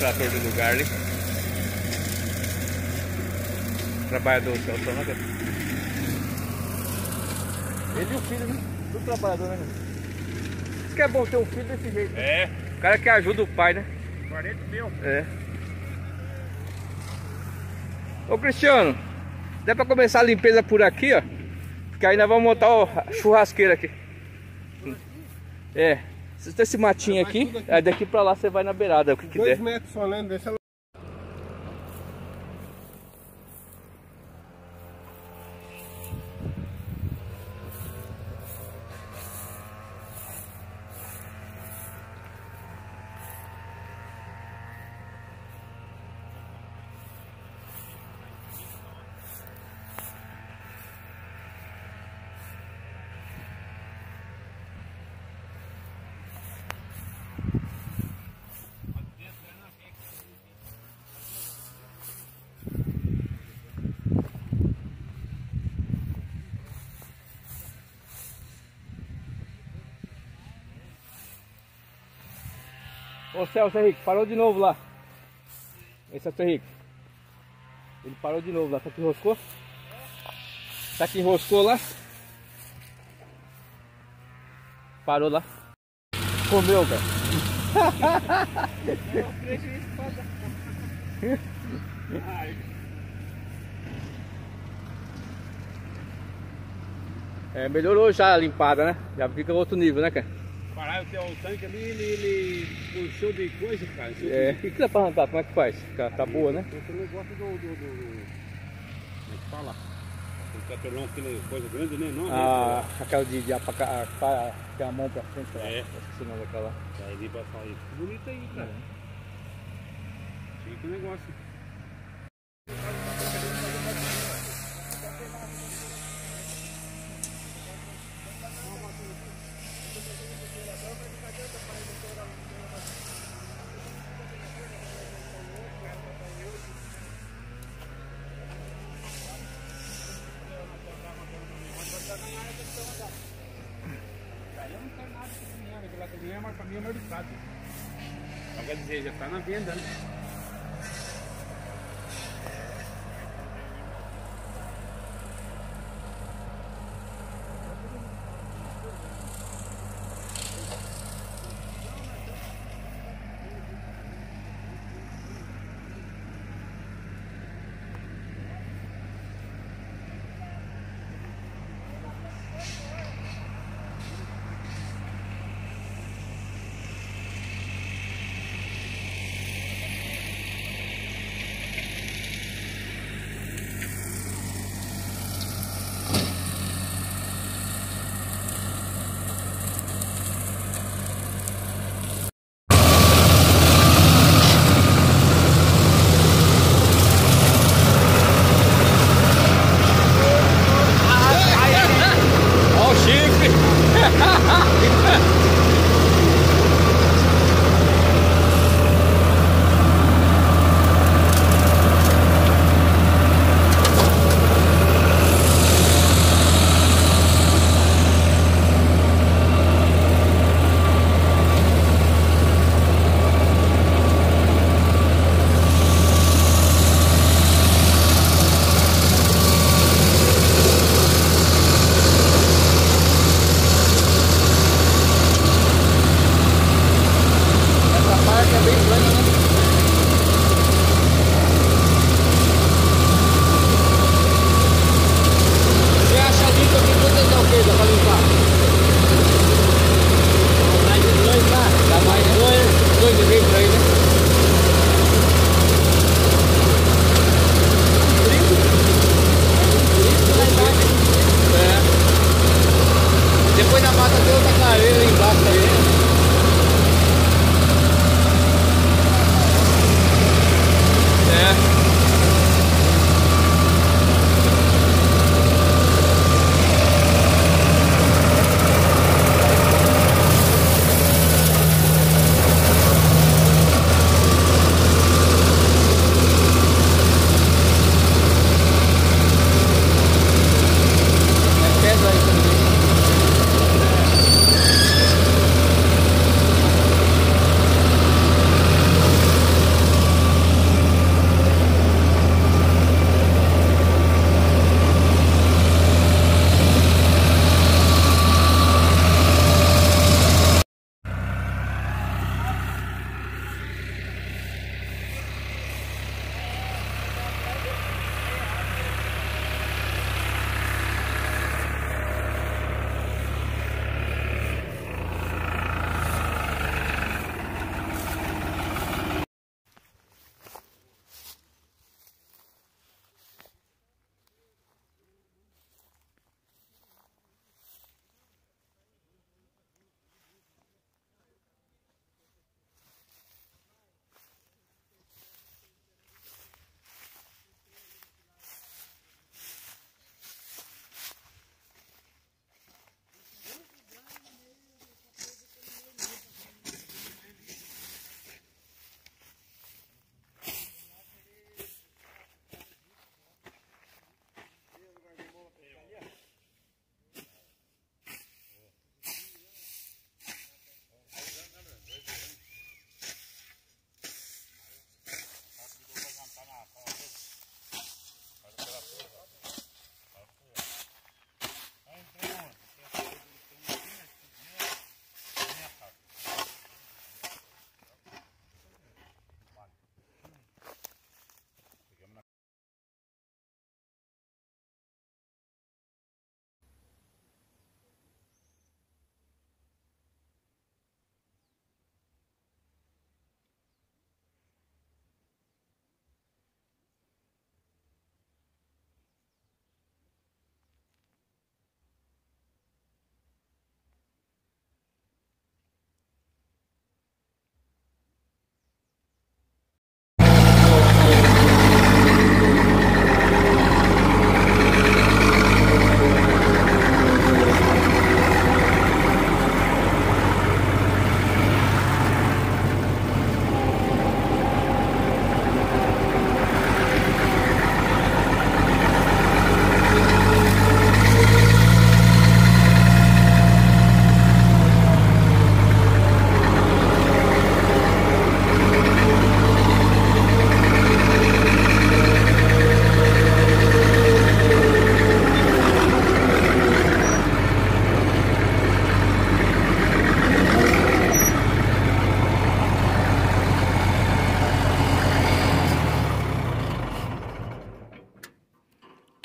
morador do lugar ali. Trabalhador do Celso, né? Ele e o filho, né? Tudo trabalhador, né? Isso que é bom ter um filho desse jeito. Né? É. O cara que ajuda o pai, né? 40 mil. É. Ô Cristiano, dá pra começar a limpeza por aqui, ó. Porque aí nós vamos montar a churrasqueira aqui. É. Você tem esse matinho aqui, aí daqui pra lá você vai na beirada, o que der. 2 metros só, né? Deixa ela... Ô Celso Henrique, parou de novo lá. Esse é o Henrique. Ele parou de novo lá, tá que enroscou? Tá que enroscou lá? Parou lá. Comeu, cara. É, melhorou já a limpada, né? Já fica outro nível, né, cara? Parar o tanque ali, ele puxou de coisa, cara. É, o que dá pra arrancar? Como é que faz? Tá boa, né? Esse negócio como é que fala? O capelão, aquela coisa grande, né? Não, aquela de apacar, tem a mão pra frente. É. Esqueci o nome daquela. Aí ele vai sair. Bonito aí, cara. Fica o negócio. Mas pra mim é mercado. Então, quer dizer, já está na venda, né?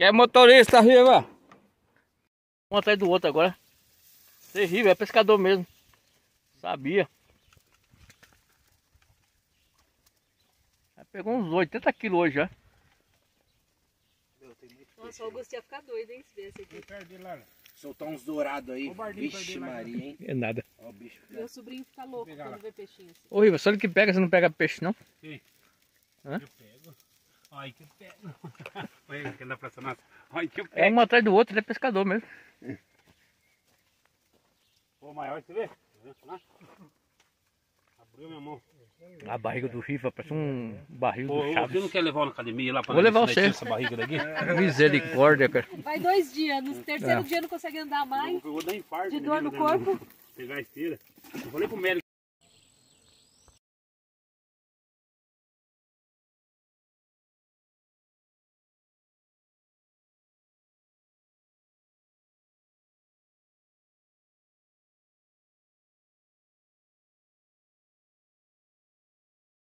Quer motorista, Riva? Um atrás do outro agora. Terrível, é pescador mesmo. Sabia. Pegou uns 80 quilos hoje já. Nossa, o Augusto ia ficar doido, hein, se viesse aqui. Soltar uns dourados aí. Vixe Maria, hein? É nada. Ó, o bicho. Meu sobrinho fica louco quando vê peixinho assim. Ô Riva, só ele que pega, você não pega peixe não? Sim. Hã? Eu pego. Olha que eu pego. Olha que anda pra essa massa. Olha que eu É pego. um atrás do outro, ele é pescador mesmo. Pô, maior, você vê? Abriu minha mão. A barriga do Riva parece um barril Pô, do você Chaves. não quer levar na academia lá pra Vou levar você. essa barriga daqui? Misericórdia, cara. Vai 2 dias, no terceiro dia não consegue andar mais. Eu vou dar infarto. De dor no corpo. Pegar a esteira. Eu falei pro médico.